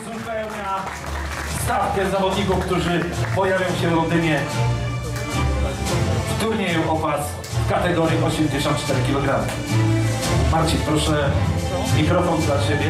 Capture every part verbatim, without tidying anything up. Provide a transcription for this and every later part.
uzupełnia stawkę zawodników, którzy pojawią się w Londynie w turnieju o pas w kategorii osiemdziesiąt cztery kilogramy. Marcin, proszę, mikrofon dla Ciebie.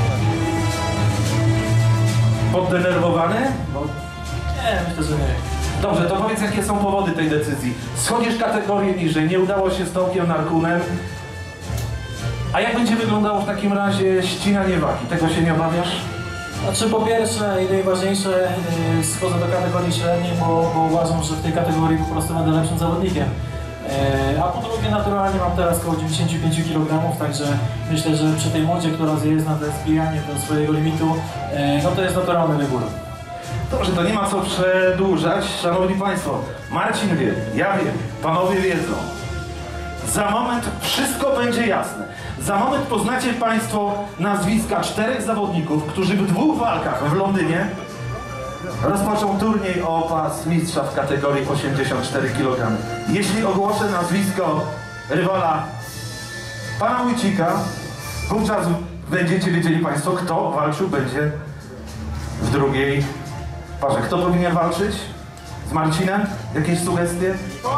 Poddenerwowany? Bo... Nie, myślę, że nie. Dobrze, to powiedz, jakie są powody tej decyzji. Schodzisz kategorię niżej, nie udało się z Tomkiem Narkunem. A jak będzie wyglądało w takim razie ścinanie wagi? Tego się nie obawiasz? Znaczy, po pierwsze i najważniejsze, yy, schodzę do kategorii średniej, bo, bo uważam, że w tej kategorii po prostu będę lepszym zawodnikiem. Yy, a po drugie, naturalnie mam teraz około dziewięćdziesiąt pięć kilogramów, także myślę, że przy tej modzie, która jest na to zbijanie do swojego limitu, yy, no to jest naturalny wybór. Dobrze, to nie ma co przedłużać. Szanowni Państwo, Marcin wie, ja wiem, panowie wiedzą. Za moment wszystko będzie jasne. Za moment poznacie Państwo nazwiska czterech zawodników, którzy w dwóch walkach w Londynie rozpoczą turniej o pas mistrza w kategorii osiemdziesiąt cztery kilogramy. Jeśli ogłoszę nazwisko rywala pana Wójcika, wówczas będziecie wiedzieli Państwo, kto walczył będzie w drugiej parze. Kto powinien walczyć z Marcinem? Jakieś sugestie?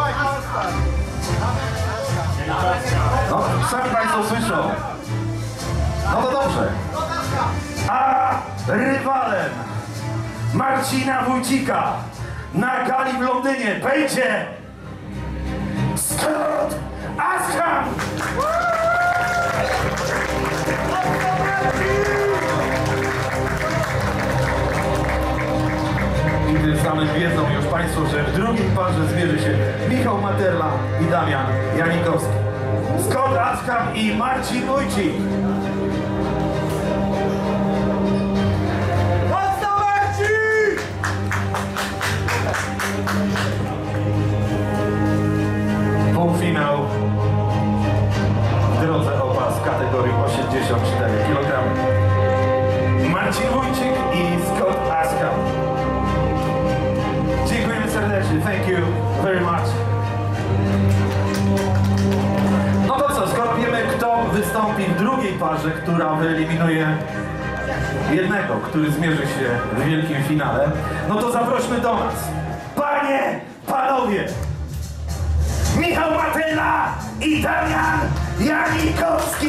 No, sami Państwo słyszą. No to dobrze. A rywalem Marcina Wójcika na gali w Londynie będzie Scott Askham! I tym samym wiedzą już Państwo, że w drugiej parze zmierzy się Michał Materla i Damian Janikowski. Scott Askham i Marcin Wójcik. Półfinał w drodze o pas kategorii osiemdziesiąt cztery kilogramy. Marcin Wójcik i Scott Askham. Dziękujemy serdecznie. Thank you very much. No to co, skoro wiemy, kto wystąpi w drugiej parze, która wyeliminuje jednego, który zmierzy się w wielkim finale, no to zaprośmy do nas. Panie, panowie, Michał Materla i Damian Janikowski!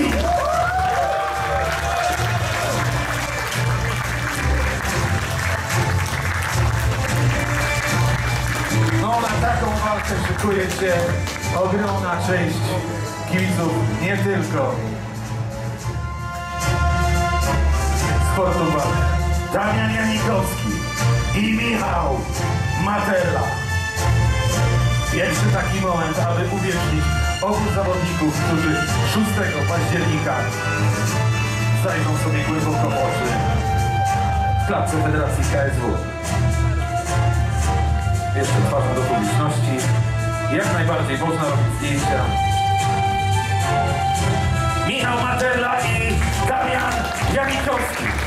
No na taką walkę szykuje się ogromna część kibiców, nie tylko sportu walk. Damian Janikowski i Michał Materla. Pierwszy taki moment, aby uwiecznić obu zawodników, którzy szóstego października zajmą sobie głęboko w oczy w klatce Federacji K S W. Jeszcze twarzą do publiczności. Jak najbardziej można robić zdjęcia. Michał Materla i Damian Janikowski.